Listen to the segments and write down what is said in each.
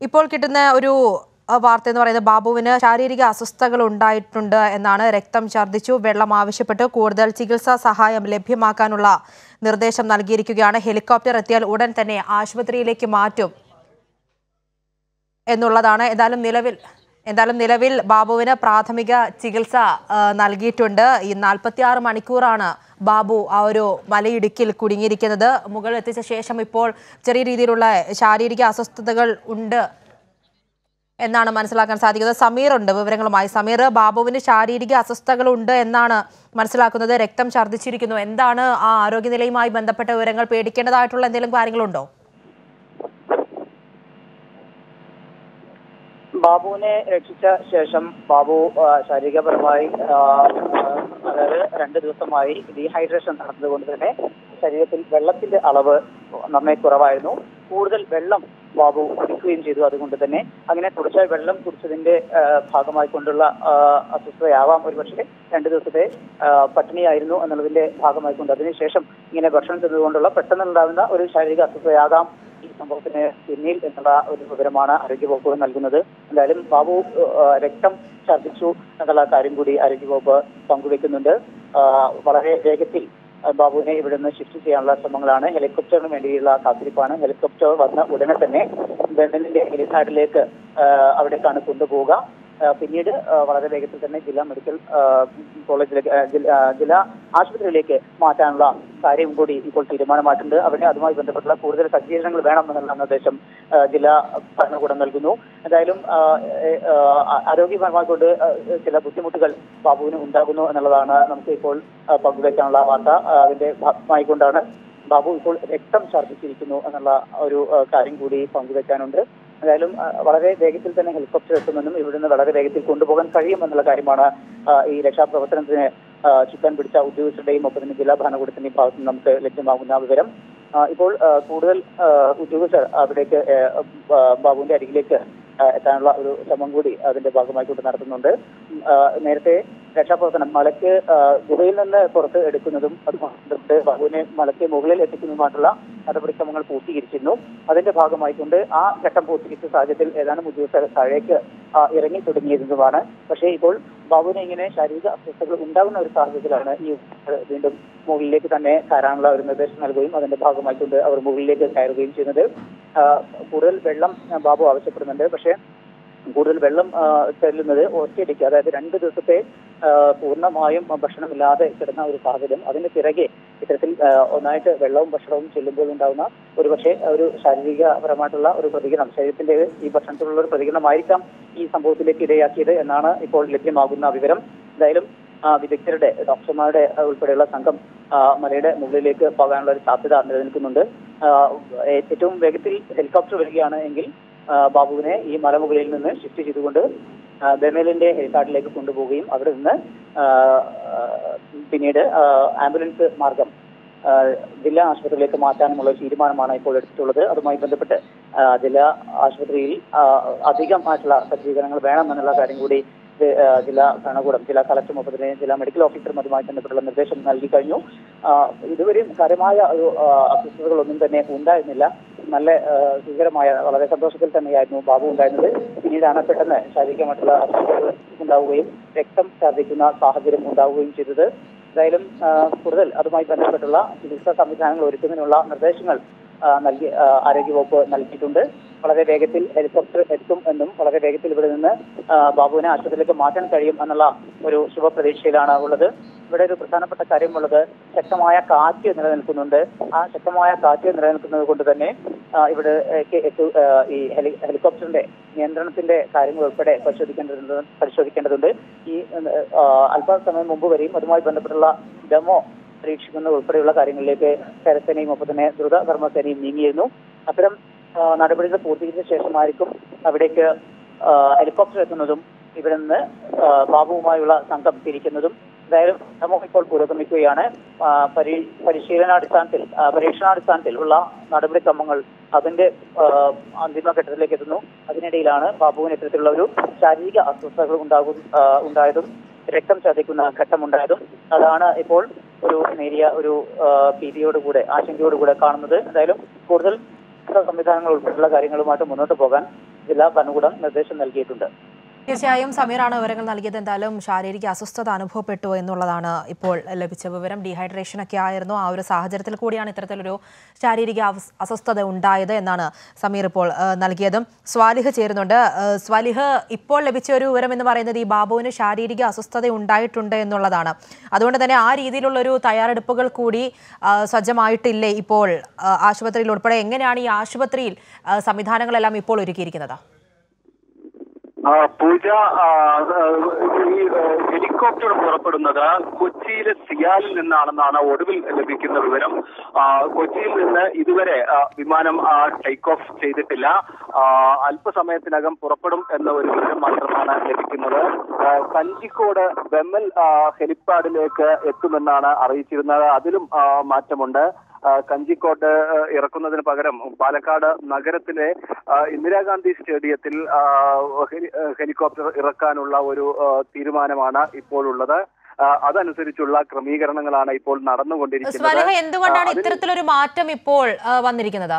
ഇപ്പോൾ കിട്ടുന്ന ഒരു വാർത്ത എന്ന് പറയുന്നത് ബാബുവിന് ശാരീരിക അസ്വസ്ഥതകൾ ഉണ്ടായിട്ടുണ്ട് എന്നാണ്. രക്തം ഛർദ്ദിച്ചു, വെള്ളം ആവശ്യപ്പെട്ട് കൂടുതൽ ചികിത്സാ സഹായം ലഭ്യമാക്കാനുള്ള നിർദ്ദേശം നൽകിയിരിക്കുകയാണ്. ഹെലികോപ്റ്റർ എത്തിയാൽ ഉടൻ തന്നെ ആശുപത്രിയിലേക്ക് മാറ്റും എന്നുള്ളതാണ്. എന്തായാലും നിലവിൽ ബാബുവിന് പ്രാഥമിക ചികിത്സ നൽകിയിട്ടുണ്ട്. ഈ 46 മണിക്കൂറാണ് ബാബു ആ ഒരു മലയിടുക്കിൽ കുടുങ്ങിയിരിക്കുന്നത്. മുകളിൽ എത്തിച്ച ശേഷം ഇപ്പോൾ ചെറിയ രീതിയിലുള്ള ശാരീരിക അസ്വസ്ഥതകൾ ഉണ്ട് എന്നാണ് മനസ്സിലാക്കാൻ സാധിക്കുന്നത്. സമീർ ഉണ്ട് വിവരങ്ങളുമായി. സമീർ, ബാബുവിന് ശാരീരിക അസ്വസ്ഥതകൾ ഉണ്ട് എന്നാണ് മനസ്സിലാക്കുന്നത്. രക്തം ഛർദ്ദിച്ചിരിക്കുന്നു. എന്താണ് ആ ആരോഗ്യനിലയുമായി ബന്ധപ്പെട്ട വിവരങ്ങൾ? പേടിക്കേണ്ടതായിട്ടുള്ള എന്തെങ്കിലും കാര്യങ്ങളുണ്ടോ? ബാബുവിനെ രക്ഷിച്ച ശേഷം ബാബു ശാരീരികപരമായി അതായത് 2 ദിവസമായി ഡീഹൈഡ്രേഷൻ നടന്നതുകൊണ്ട് തന്നെ ശരീരത്തിൽ വെള്ളത്തിന്റെ അളവ് നന്നായി കുറവായിരുന്നു. കൂടുതൽ വെള്ളം ബാബു കുടിക്കുകയും ചെയ്തു. അതുകൊണ്ട് തന്നെ അങ്ങനെ തുടർച്ചയായി വെള്ളം കുടിച്ചതിന്റെ ഭാഗമായിക്കൊണ്ടുള്ള അസ്വസ്ഥതയാവാം ഒരുപക്ഷെ 2 ദിവസത്തെ പട്ടിണിയായിരുന്നു എന്നുള്ളതിന്റെ ഭാഗമായിക്കൊണ്ട് അതിനുശേഷം ഇങ്ങനെ ഭക്ഷണം ചെയ്തുകൊണ്ടുള്ള പെട്ടെന്നുണ്ടാകുന്ന ഒരു ശാരീരിക അസ്വസ്ഥതയാകാം ഈ സംഭവത്തിന് പിന്നിൽ എന്നുള്ള ഒരു വിവരമാണ് ആരോഗ്യവകുപ്പ് നൽകുന്നത്. എന്തായാലും ബാബു രക്തം ഛർദ്ദിച്ചു എന്നുള്ള കാര്യം കൂടി ആരോഗ്യവകുപ്പ് പങ്കുവെക്കുന്നുണ്ട്. വളരെ വേഗത്തിൽ ബാബുവിനെ ഇവിടെ നിന്ന് ഷിഫ്റ്റ് ചെയ്യാനുള്ള ശ്രമങ്ങളാണ്. ഹെലികോപ്റ്ററിന് വേണ്ടിയുള്ള കാത്തിരിപ്പാണ്. ഹെലികോപ്റ്റർ വന്ന ഉടനെ തന്നെ ബെർലിനിലെ ഹെലിപാഡിലേക്ക് അവിടേക്കാണ് കൊണ്ടുപോവുക. പിന്നീട് വളരെ വേഗത്തിൽ തന്നെ ജില്ലാ മെഡിക്കൽ കോളേജിലേക്ക് ജില്ലാ ആശുപത്രിയിലേക്ക് മാറ്റാനുള്ള കാര്യം കൂടി ഇപ്പോൾ തീരുമാനമായിട്ടുണ്ട്. അവിടെ അതുമായി ബന്ധപ്പെട്ടുള്ള കൂടുതൽ സജ്ജീകരണങ്ങൾ വേണമെന്നുള്ള നിർദ്ദേശം ജില്ലാ ഭരണകൂടം നൽകുന്നു. എന്തായാലും ആരോഗ്യപരമായി കൊണ്ട് ചില ബുദ്ധിമുട്ടുകൾ ബാബുവിന് ഉണ്ടാകുന്നു എന്നുള്ളതാണ് നമുക്ക് ഇപ്പോൾ പങ്കുവയ്ക്കാനുള്ള വാർത്ത. അതിന്റെ ഭാഗമായിക്കൊണ്ടാണ് ബാബു ഇപ്പോൾ രക്തം ഛർദ്ദിച്ചിരിക്കുന്നു എന്നുള്ള ഒരു കാര്യം കൂടി പങ്കുവെക്കാനുണ്ട്. എന്തായാലും വളരെ വേഗത്തിൽ തന്നെ ഹെലികോപ്റ്റർ എത്തുമെന്നും ഇവിടുന്ന് വളരെ വേഗത്തിൽ കൊണ്ടുപോകാൻ കഴിയുമെന്നുള്ള കാര്യമാണ് ഈ രക്ഷാപ്രവർത്തനത്തിന് ചുക്കാൻ പിടിച്ച ഉദ്യോഗസ്ഥരുടെയും ഒപ്പം തന്നെ ജില്ലാ ഭരണകൂടത്തിന്റെയും ഭാഗത്ത് നിന്ന് നമുക്ക് ലഭ്യമാകുന്ന വിവരം. ഇപ്പോൾ കൂടുതൽ ഉദ്യോഗസ്ഥർ അവിടേക്ക് ബാബുവിന്റെ അരികിലേക്ക് എത്താനുള്ള ഒരു ശ്രമം കൂടി അതിന്റെ ഭാഗമായിക്കൊണ്ട് നടത്തുന്നുണ്ട്. നേരത്തെ രക്ഷാപ്രവർത്തനം മലയ്ക്ക് ഗുഹയിൽ നിന്ന് പുറത്ത് എടുക്കുന്നതും അതുകൊണ്ട് ബാബുവിനെ മലയ്ക്ക് മുകളിൽ എത്തിക്കുന്നതുമായിട്ടുള്ള നടപടിക്രമങ്ങൾ പൂർത്തീകരിച്ചിരുന്നു. അതിന്റെ ഭാഗമായിക്കൊണ്ട് ആ ഘട്ടം പൂർത്തീകരിച്ച സാഹചര്യത്തിൽ ഏതാനും ഉദ്യോഗസ്ഥർ താഴേക്ക് ഇറങ്ങി തുടങ്ങിയിരുന്നതുമാണ്. പക്ഷേ ഇപ്പോൾ ബാബുവിനെ ഇങ്ങനെ ശാരീരിക അസ്വസ്ഥതകൾ ഉണ്ടാകുന്ന ഒരു സാഹചര്യത്തിലാണ് ഈ വീണ്ടും മുകളിലേക്ക് തന്നെ കയറാനുള്ള ഒരു നിർദ്ദേശം നൽകുകയും അതിന്റെ ഭാഗമായിക്കൊണ്ട് അവർ മുകളിലേക്ക് കയറുകയും ചെയ്യുന്നത്. കൂടുതൽ വെള്ളം ബാബു ആവശ്യപ്പെടുന്നുണ്ട്. പക്ഷേ കൂടുതൽ വെള്ളം ചെല്ലുന്നത് ഒറ്റയടിക്ക്, അതായത് 2 ദിവസത്തെ പൂർണ്ണമായും ഭക്ഷണമില്ലാതെ കിടന്ന ഒരു സാഹചര്യം. അതിന് പിറകെ ഇത്തരത്തിൽ ഒന്നായിട്ട് വെള്ളവും ഭക്ഷണവും ചെല്ലുമ്പോൾ ഉണ്ടാകുന്ന ഒരുപക്ഷെ ഒരു ശാരീരികപരമായിട്ടുള്ള ഒരു പ്രതികരണം, ശരീരത്തിന്റെ ഈ ഭക്ഷണത്തിലുള്ള ഒരു പ്രതികരണമായിരിക്കാം ഈ സംഭവത്തിലേക്ക് ഇടയാക്കിയത് എന്നാണ് ഇപ്പോൾ ലഭ്യമാകുന്ന വിവരം. എന്തായാലും വിദഗ്ധരുടെ ഡോക്ടർമാരുടെ ഉൾപ്പെടെയുള്ള സംഘം മലയുടെ മുകളിലേക്ക് പോകാനുള്ള ഒരു സാധ്യത നിലനിൽക്കുന്നുണ്ട്. ഏറ്റവും വേഗത്തിൽ ഹെലികോപ്റ്റർ വരികയാണ് എങ്കിൽ ബാബുവിനെ ഈ മലമുകളിൽ നിന്ന് ഷിഫ്റ്റ് ചെയ്തുകൊണ്ട് ബെർലിനിലെ ഹെലിപാഡിലേക്ക് കൊണ്ടുപോവുകയും അവിടെ നിന്ന് പിന്നീട് ആംബുലൻസ് മാർഗം ജില്ലാ ആശുപത്രിയിലേക്ക് മാറ്റാനുമുള്ള തീരുമാനമാണ് ഇപ്പോൾ എടുത്തിട്ടുള്ളത്. അതുമായി ബന്ധപ്പെട്ട് ജില്ലാ ആശുപത്രിയിൽ അധികമായിട്ടുള്ള സജ്ജീകരണങ്ങൾ വേണമെന്നുള്ള കാര്യം കൂടി ജില്ലാ ഭരണകൂടം, ജില്ലാ കളക്ടറും ഒപ്പം തന്നെ ജില്ലാ മെഡിക്കൽ ഓഫീസറും അതുമായി ബന്ധപ്പെട്ടുള്ള നിർദ്ദേശം നൽകി കഴിഞ്ഞു. ഇതുവരെയും കാര്യമായ ഒരു അസ്വസ്ഥതകളൊന്നും തന്നെ ഉണ്ടായിരുന്നില്ല. നല്ല സുഖകരമായ വളരെ സന്തോഷത്തിൽ തന്നെയായിരുന്നു ബാബു ഉണ്ടായിരുന്നത്. പിന്നീടാണ് പെട്ടെന്ന് ശാരീരികമായിട്ടുള്ള അസ്വസ്ഥതകൾ ഉണ്ടാവുകയും രക്തം ഛർദ്ദിക്കുന്ന സാഹചര്യം ഉണ്ടാവുകയും ചെയ്തത്. എന്തായാലും കൂടുതൽ അതുമായി ബന്ധപ്പെട്ടുള്ള ചികിത്സാ സംവിധാനങ്ങൾ ഒരുക്കുന്നതിനുള്ള നിർദ്ദേശങ്ങൾ ആരോഗ്യവകുപ്പ് നൽകിയിട്ടുണ്ട്. വളരെ വേഗത്തിൽ ഹെലികോപ്റ്റർ എത്തും എന്നും വളരെ വേഗത്തിൽ ഇവിടെ നിന്ന് ബാബുവിനെ ആശുപത്രിയിലേക്ക് മാറ്റാൻ കഴിയും എന്നുള്ള ഒരു ശുഭപ്രതീക്ഷയിലാണ് ഉള്ളത്. ഇവിടെ ഒരു പ്രധാനപ്പെട്ട കാര്യമുള്ളത് ശക്തമായ കാറ്റ് നിലനിൽക്കുന്നുണ്ട്. ആ ശക്തമായ കാറ്റ് നിലനിൽക്കുന്നത് കൊണ്ട് തന്നെ ഇവിടെ ഈ ഹെലികോപ്റ്ററിന്റെ നിയന്ത്രണത്തിന്റെ കാര്യങ്ങൾ ഉൾപ്പെടെ പരിശോധിക്കേണ്ടതുണ്ട്. ഈ അല്പസമയം മുമ്പ് വരെയും അതുമായി ബന്ധപ്പെട്ടുള്ള ഡെമോ പരീക്ഷിക്കുന്ന ഉൾപ്പെടെയുള്ള കാര്യങ്ങളിലേക്ക് കരസേനയും ഒപ്പം തന്നെ ദ്രുത കർമ്മസേനയും നീങ്ങിയിരുന്നു. അത്തരം നടപടികൾ പൂർത്തീകരിച്ച ശേഷമായിരിക്കും അവിടേക്ക് ഹെലികോപ്റ്റർ എത്തുന്നതും ഇവിടെ നിന്ന് ബാബുവുമായുള്ള സംഘം തിരിക്കുന്നതും. എന്തായാലും നമുക്ക് ഇപ്പോൾ പുരോഗമിക്കുകയാണ്. പരീക്ഷണാടിസ്ഥാനത്തിൽ ഉള്ള നടപടിക്രമങ്ങൾ അതിന്റെ അന്തിമഘട്ടത്തിലേക്ക് എത്തുന്നു. അതിനിടയിലാണ് ബാബുവിന് ഇത്തരത്തിലുള്ള ഒരു ശാരീരിക അസ്വസ്ഥതകൾ ഉണ്ടായതും രക്തം ചതിക്കുന്ന ഘട്ടമുണ്ടായതും. അതാണ് ഇപ്പോൾ ഒരു നേരിയ ഒരു ഭീതിയോടുകൂടെ ആശങ്കയോടുകൂടെ കാണുന്നത്. എന്തായാലും കൂടുതൽ സംവിധാനങ്ങൾ ഉൾപ്പെടെയുള്ള കാര്യങ്ങളുമായിട്ട് മുന്നോട്ട് പോകാൻ ജില്ലാ ഭരണകൂടം നിർദ്ദേശം നൽകിയിട്ടുണ്ട്. തീർച്ചയായും സമീറാണ് വിവരങ്ങൾ നൽകിയത്. എന്തായാലും ശാരീരിക അസ്വസ്ഥത അനുഭവപ്പെട്ടു എന്നുള്ളതാണ് ഇപ്പോൾ ലഭിച്ച വിവരം. ഡീഹൈഡ്രേഷൻ ഒക്കെ ആയിരുന്നു. ആ ഒരു സാഹചര്യത്തിൽ കൂടിയാണ് ഇത്തരത്തിലൊരു ശാരീരിക അസ്വസ്ഥത ഉണ്ടായത് എന്നാണ് സമീർ ഇപ്പോൾ നൽകിയതും. സ്വാലിഹ് ചേരുന്നുണ്ട്. സ്വാലിഹ്, ഇപ്പോൾ ലഭിച്ച ഒരു വിവരം എന്ന് പറയുന്നത് ഈ ബാബുവിന് ശാരീരിക അസ്വസ്ഥത ഉണ്ടായിട്ടുണ്ട് എന്നുള്ളതാണ്. അതുകൊണ്ട് തന്നെ ആ രീതിയിലുള്ളൊരു തയ്യാറെടുപ്പുകൾ കൂടി സജ്ജമായിട്ടില്ലേ ഇപ്പോൾ ആശുപത്രിയിൽ ഉൾപ്പെടെ? എങ്ങനെയാണ് ഈ ആശുപത്രിയിൽ സംവിധാനങ്ങളെല്ലാം ഇപ്പോൾ ഒരുക്കിയിരിക്കുന്നത്? പൂജ, ഈ ഹെലികോപ്റ്റർ പുറപ്പെടുന്നത് കൊച്ചിയിലെ സിയാലിൽ നിന്നാണെന്നാണ് ഒടുവിൽ ലഭിക്കുന്ന വിവരം. കൊച്ചിയിൽ നിന്ന് ഇതുവരെ വിമാനം ടേക്ക് ഓഫ് ചെയ്തിട്ടില്ല. അല്പസമയത്തിനകം പുറപ്പെടും എന്ന ഒരു വിവരം മാത്രമാണ് ലഭിക്കുന്നത്. കഞ്ചിക്കോട് വെമ്മൽ ഹെലിപ്പാഡിലേക്ക് എത്തുമെന്നാണ് അറിയിച്ചിരുന്നത്. അതിലും മാറ്റമുണ്ട്. കഞ്ചിക്കോട്ട് ഇറക്കുന്നതിന് പകരം പാലക്കാട് നഗരത്തിലെ ഇന്ദിരാഗാന്ധി സ്റ്റേഡിയത്തിൽ ഹെലികോപ്റ്റർ ഇറക്കാനുള്ള ഒരു തീരുമാനമാണ് ഇപ്പോഴുള്ളത്. അതനുസരിച്ചുള്ള ക്രമീകരണങ്ങളാണ് ഇപ്പോൾ നടന്നുകൊണ്ടിരിക്കുന്നത്. എന്തുകൊണ്ടാണ് ഇത്തരത്തിലൊരു മാറ്റം ഇപ്പോൾ വന്നിരിക്കുന്നത്?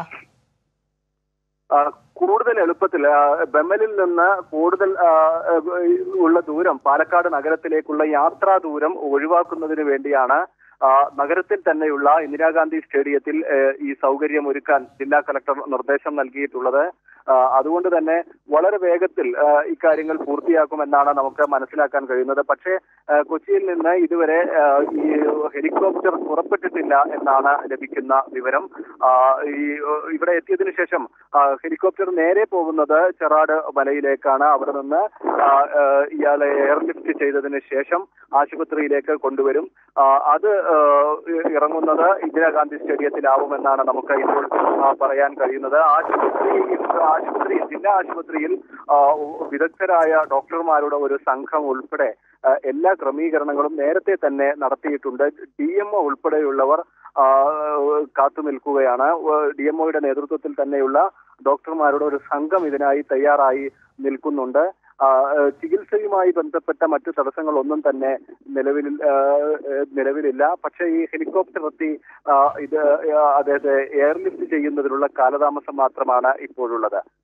കൂടുതൽ എളുപ്പത്തിൽ ബെമ്മലിൽ നിന്ന് കൂടുതൽ ഉള്ള ദൂരം, പാലക്കാട് നഗരത്തിലേക്കുള്ള യാത്രാ ദൂരം ഒഴിവാക്കുന്നതിന് വേണ്ടിയാണ് നഗരത്തിൽ തന്നെയുള്ള ഇന്ദിരാഗാന്ധി സ്റ്റേഡിയത്തിൽ ഈ സൗകര്യം ഒരുക്കാൻ ജില്ലാ കളക്ടർ നിർദ്ദേശം നൽകിയിട്ടുള്ളത്. അതുകൊണ്ട് തന്നെ വളരെ വേഗത്തിൽ ഇക്കാര്യങ്ങൾ പൂർത്തിയാക്കുമെന്നാണ് നമുക്ക് മനസ്സിലാക്കാൻ കഴിയുന്നത്. പക്ഷേ കൊച്ചിയിൽ നിന്ന് ഇതുവരെ ഈ ഹെലികോപ്റ്റർ പുറപ്പെട്ടിട്ടില്ല എന്നാണ് ലഭിക്കുന്ന വിവരം. ഇവിടെ എത്തിയതിനു ശേഷം ഹെലികോപ്റ്റർ നേരെ പോകുന്നത് ചെറാട് മലയിലേക്കാണ്. അവിടെ നിന്ന് ഇയാളെ എയർലിഫ്റ്റ് ചെയ്തതിന് ശേഷം ആശുപത്രിയിലേക്ക് കൊണ്ടുവരും. അത് ഇറങ്ങുന്നത് ഇന്ദിരാഗാന്ധി സ്റ്റേഡിയത്തിലാവുമെന്നാണ് നമുക്ക് ഇപ്പോൾ പറയാൻ കഴിയുന്നത്. ജില്ലാ ആശുപത്രിയിൽ വിദഗ്ധരായ ഡോക്ടർമാരുടെ ഒരു സംഘം ഉൾപ്പെടെ എല്ലാ ക്രമീകരണങ്ങളും നേരത്തെ തന്നെ നടത്തിയിട്ടുണ്ട്. DMO ഉൾപ്പെടെയുള്ളവർ കാത്തു നിൽക്കുകയാണ്. DMOയുടെ നേതൃത്വത്തിൽ തന്നെയുള്ള ഡോക്ടർമാരുടെ ഒരു സംഘം ഇതിനായി തയ്യാറായി നിൽക്കുന്നുണ്ട്. ചികിത്സയുമായി ബന്ധപ്പെട്ട മറ്റു തടസ്സങ്ങളൊന്നും തന്നെ നിലവിലില്ല. പക്ഷേ ഈ ഹെലികോപ്റ്റർ എത്തി ഇത് അദ്ദേഹത്തെ എയർലിഫ്റ്റ് ചെയ്യുന്നതിനുള്ള കാലതാമസം മാത്രമാണ് ഇപ്പോഴുള്ളത്.